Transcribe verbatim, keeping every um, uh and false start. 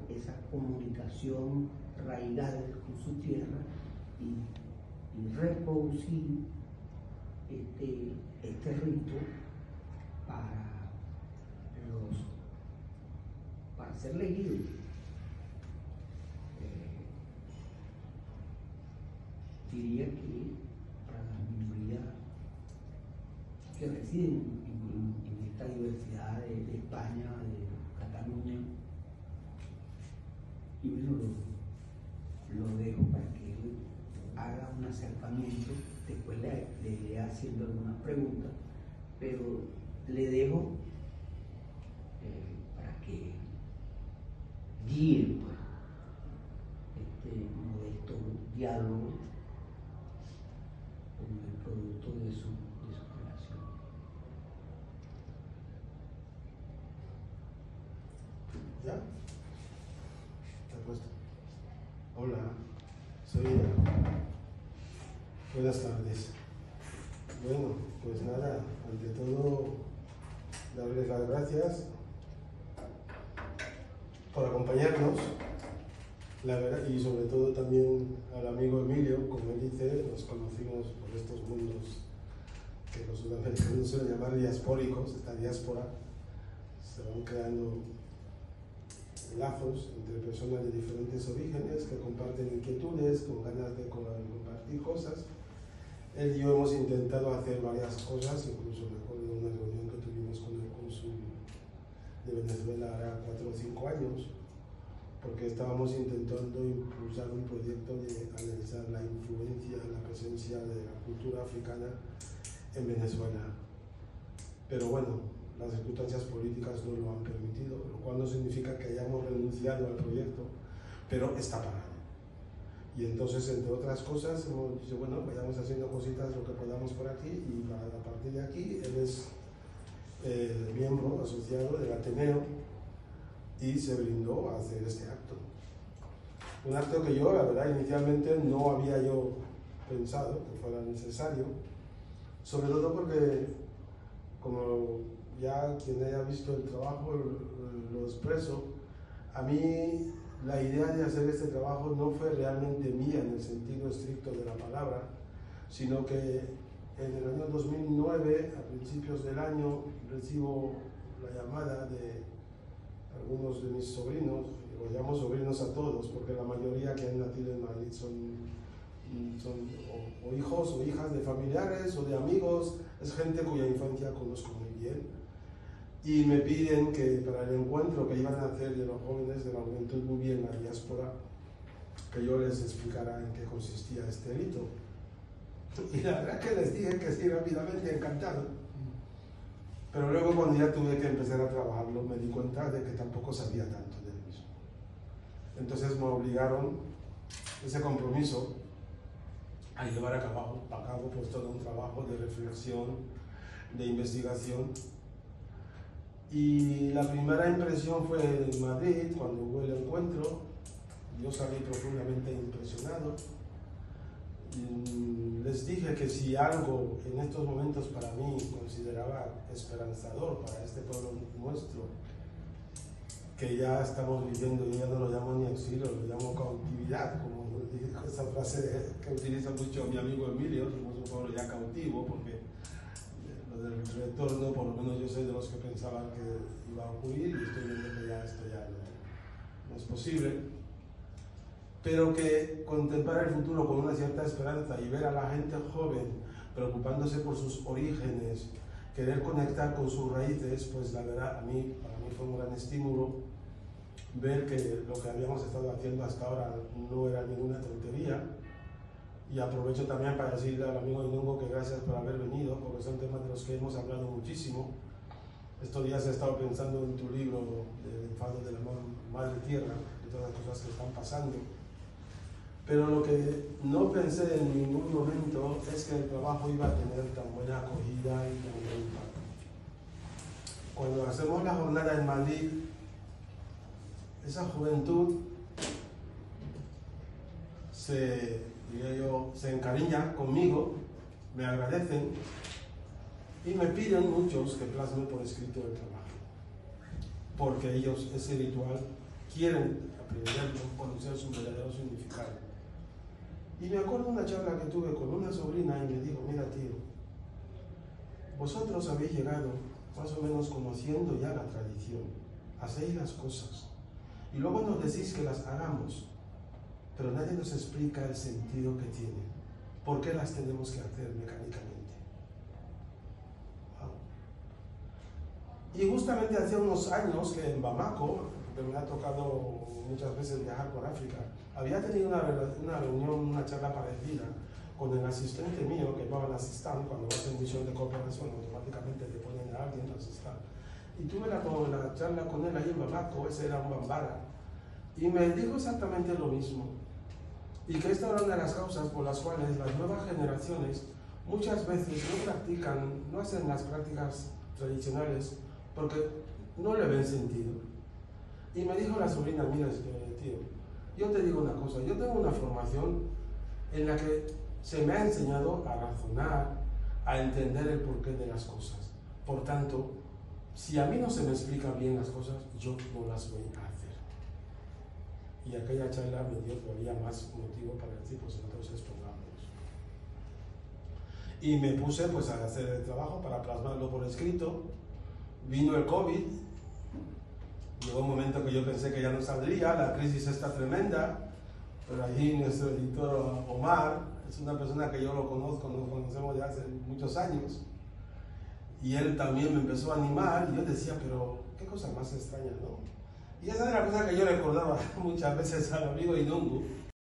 esa comunicación arraigada con su tierra y, y reproducir este, este rito para, los, para ser leído. Eh, diría que para la minoría que residen en, en, en esta diversidad de, de España, de Cataluña, y bueno, lo, lo dejo para que él haga un acercamiento, después le, le iré haciendo algunas preguntas, pero le dejo eh, para que guíe pues, este modesto diálogo con el producto de su, de su creación. ¿Ya? ¿Te has puesto? Hola, soy ella. Buenas tardes. Bueno, pues nada, ante todo, darles las gracias por acompañarnos, la verdad, y sobre todo también al amigo Emilio, como él dice, nos conocimos por estos mundos que los sudamericanos suelen llamar diaspóricos, esta diáspora, se van creando lazos entre personas de diferentes orígenes que comparten inquietudes, con ganas de compartir cosas. Él y yo hemos intentado hacer varias cosas, incluso me acuerdo de una reunión que tuvimos con el cónsul de Venezuela hará cuatro o cinco años, porque estábamos intentando impulsar un proyecto de analizar la influencia, la presencia de la cultura africana en Venezuela. Pero bueno, las circunstancias políticas no lo han permitido, lo cual no significa que hayamos renunciado al proyecto, pero está parado. Y entonces, entre otras cosas, hemos dicho, bueno, vayamos haciendo cositas lo que podamos por aquí, y a partir de aquí él es eh, miembro asociado del Ateneo y se brindó a hacer este acto. Un acto que yo, la verdad, inicialmente no había yo pensado que fuera necesario, sobre todo porque, como ya quien haya visto el trabajo lo expreso, a mí la idea de hacer este trabajo no fue realmente mía en el sentido estricto de la palabra, sino que en el año dos mil nueve, a principios del año, recibo la llamada de algunos de mis sobrinos, los llamo sobrinos a todos, porque la mayoría que han nacido en Madrid son, son o, o hijos o hijas de familiares o de amigos, es gente cuya infancia conozco muy bien. Y me piden que para el encuentro que iban a hacer de los jóvenes de la juventud muy en la diáspora, que yo les explicara en qué consistía este rito. Y la verdad que les dije que sí, rápidamente, encantado. Pero luego, cuando ya tuve que empezar a trabajarlo, me di cuenta de que tampoco sabía tanto de él mismo. Entonces me obligaron ese compromiso a llevar a cabo, a cabo pues, todo un trabajo de reflexión, de investigación. Y la primera impresión fue en Madrid, cuando hubo el encuentro. Yo salí profundamente impresionado. Y les dije que si algo en estos momentos para mí consideraba esperanzador para este pueblo nuestro, que ya estamos viviendo, yo ya no lo llamo ni exilio, lo llamo cautividad, como dijo esa frase que utiliza mucho mi amigo Emilio, somos un pueblo ya cautivo, porque lo del retorno, por lo menos yo soy de los que pensaban que iba a ocurrir, y estoy viendo que ya esto ya no, no es posible. Pero que contemplar el futuro con una cierta esperanza y ver a la gente joven preocupándose por sus orígenes, querer conectar con sus raíces, pues la verdad, a mí, para mí fue un gran estímulo ver que lo que habíamos estado haciendo hasta ahora no era ninguna tontería. Y aprovecho también para decirle al amigo Inungo que gracias por haber venido, porque son temas de los que hemos hablado muchísimo. Estos días he estado pensando en tu libro del enfado de la madre tierra, de todas las cosas que están pasando. Pero lo que no pensé en ningún momento es que el trabajo iba a tener tan buena acogida y tan buen impacto. Cuando hacemos la jornada en Madrid, esa juventud se, diría yo, se encariña conmigo, me agradecen y me piden muchos que plasme por escrito el trabajo, porque ellos ese ritual quieren aprenderlo, conocer su verdadero significado. Y me acuerdo de una charla que tuve con una sobrina y me dijo, mira tío, vosotros habéis llegado más o menos conociendo ya la tradición, hacéis las cosas y luego nos decís que las hagamos, pero nadie nos explica el sentido que tienen, por qué las tenemos que hacer mecánicamente. Wow. Y justamente hace unos años que en Bamako, que me ha tocado muchas veces viajar por África, había tenido una, una reunión, una charla parecida con el asistente mío, que llamaba el asistente. Cuando vas en misión de cooperación automáticamente te ponen a alguien asistente. Y tuve la, la charla con él ahí en Bamako, ese era un bambara, y me dijo exactamente lo mismo. Y que esta era una de las causas por las cuales las nuevas generaciones muchas veces no practican, no hacen las prácticas tradicionales porque no le ven sentido. Y me dijo la sobrina, mira, tío, yo te digo una cosa, yo tengo una formación en la que se me ha enseñado a razonar, a entender el porqué de las cosas. Por tanto, si a mí no se me explican bien las cosas, yo no las voy a hacer. Y aquella charla me dio todavía más motivo para decir, pues entonces pongámonos. Y me puse pues a hacer el trabajo para plasmarlo por escrito. Vino el COVID, llegó un momento que yo pensé que ya no saldría, la crisis está tremenda, pero allí nuestro editor Omar es una persona que yo lo conozco, nos conocemos ya hace muchos años, y él también me empezó a animar, y yo decía, pero qué cosa más extraña, ¿no? Y esa es la cosa que yo recordaba muchas veces al amigo Inungu,